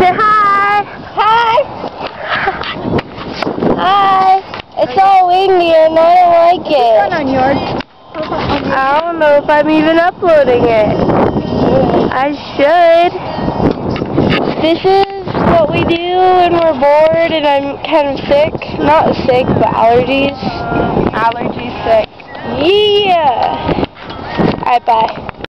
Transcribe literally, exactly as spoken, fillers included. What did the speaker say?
Say hi. Hi. Hi. It's all windy and I don't like it. On yours. I don't know if I'm even uploading it. I should. This is what we do when we're bored and I'm kind of sick. Not sick, but allergies. Allergy sick. Yeah. Alright, bye.